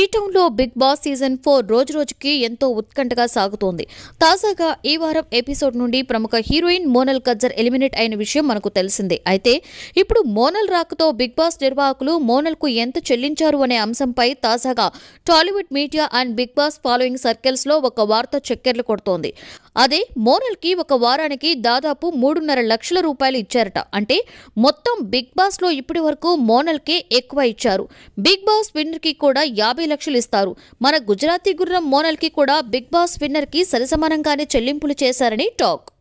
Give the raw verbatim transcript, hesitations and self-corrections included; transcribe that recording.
టీటౌన్లో Bigg Boss season four రోజు రోజుకి ఎంతో ఉత్కంఠగా సాగుతోంది. తాజాగా ఈ వారం ఎపిసోడ్ నుండి ప్రముఖ హీరోయిన్ మోనల్ గజ్జర్ ఎలిమినేట్ అయిన విషయం మనకు తెలిసిందే. అయితే ఇప్పుడు మోనల్ రాకతో బిగ్ బాస్ నిర్వాహకులు మోనల్ కు ఎంత చెల్లించారు అనే అంశంపై తాజాగా Tollywood media and Bigg Boss following circles లో ఒక వార్త చక్కెర్లు కొడుతోంది. అదే మోనల్ కి ఒక వారానికి దాదాపు మూడున్నర లక్షల రూపాయలు ఇచ్చారట. అంటే మొత్తం బిగ్ బాస్ లో ఇప్పటి వరకు మోనల్ కే ఎక్కువ ఇచ్చారు. బిగ్ బాస్ విన్నర్ కి కూడా యాభై లక్షలు ఇస్తారు. మన గుజరాతీ గుర్రం మోనల్ కి కూడా బిగ్ బాస్ విన్నర్ కి సరిసమానంగానే చెల్లింపులు చేశారని టాక్.